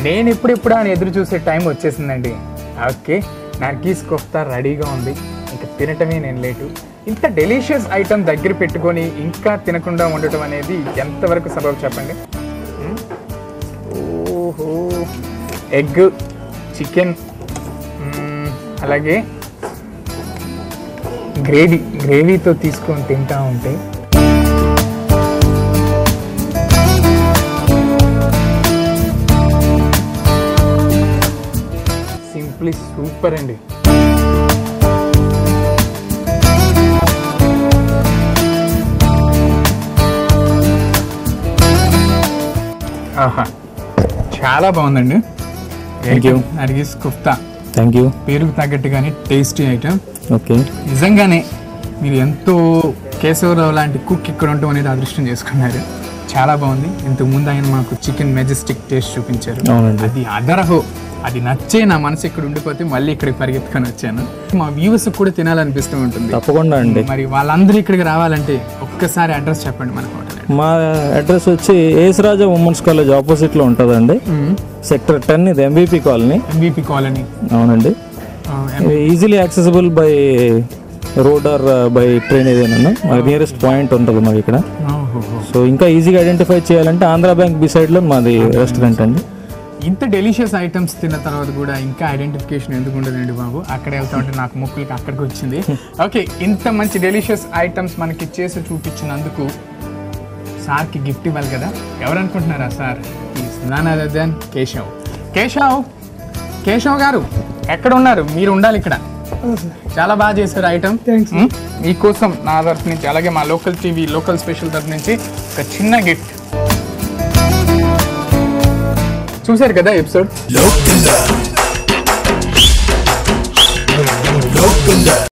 నేను ఇప్పుడిప్పుడు అని ఎదురు చూసే టైం వచ్చేసిందండి. ఓకే, నర్గీస్ కోఫ్తా రెడీగా ఉంది, ఇంకా తినటమే నేను లేటు. ఇంత డెలిషియస్ ఐటమ్ దగ్గర పెట్టుకొని ఇంకా తినకుండా ఉండటం అనేది ఎంతవరకు సబబు చెప్పండి. ఓహో, ఎగ్, చికెన్, అలాగే గ్రేవీతో తీసుకొని తింటా ఉంటే సింప్లీ సూపర్ అండి. ఆహా, చాలా బాగుందండి. Thank you. Nargis kofta thank you. పేరుకు తగ్గట్టుగానే టేస్టీ ఐటమ్. ఓకే, నిజంగానే మీరు ఎంతో కేశవరావు లాంటి కుక్ ఇక్కడ ఉండటం అనేది అదృష్టం చేసుకున్నారు. చాలా బాగుంది. ఇంతకు ముందు ఆయన మాకు చికెన్ మెజెస్టిక్ టేస్ట్ చూపించారు. అవునండి, అది అదరహో, అది నచ్చే నా మనసు ఇక్కడ ఉండిపోతే మళ్ళీ ఇక్కడికి పరిగెత్తుకొని వచ్చాను. మా వ్యూవర్స్ కూడా తినాలనిపిస్తూ ఉంటుంది. తప్పకుండా అండి. మరి వాళ్ళందరూ ఇక్కడికి రావాలంటే ఒక్కసారి అడ్రస్ చెప్పండి మన హోటల్. మా అడ్రస్ వచ్చి ఏసరాజా ఉమెన్స్ కాలేజ్ ఆపోజిట్ లో ఉంటుందండి. సెక్టర్ 10, ఇది ఎంవిపి కాలనీ. ఎంవిపి కాలనీ, అవునండి. Easily accessible by road or by train ఏదైనా. మాకు నియరెస్ట్ పాయింట్ ఉంటుంది మాకు ఇక్కడ. సో ఇంకా ఈజీగా ఐడెంటిఫై చేయాలంటే ఆంధ్ర బ్యాంక్ బిసైడ్ లో మాది రెస్టారెంట్ అండి. ఇంత డెలిషియస్ ఐటమ్స్ తిన్న తర్వాత కూడా ఇంకా ఐడెంటిఫికేషన్ ఎందుకు ఉండదండి బాబు? అక్కడ వెళ్తా ఉంటే నాకు ముక్కులకి అక్కడికి వచ్చింది. ఓకే, ఇంత మంచి డెలిషియస్ ఐటమ్స్ మనకి చేసి చూపించినందుకు సార్కి గిఫ్ట్ ఇవ్వాలి కదా. ఎవరు అనుకుంటున్నారా sir? None other than Keshav. Keshav గారు ఎక్కడ ఉన్నారు? మీరు ఉండాలి ఇక్కడ. చాలా బాగా చేశారు ఐటమ్. మీకోసం నా తరఫు నుంచి, అలాగే మా లోకల్ టీవీ లోకల్ స్పెషల్ తరఫు నుంచి ఒక చిన్న గిఫ్ట్. చూశారు కదా ఎపిసోడ్.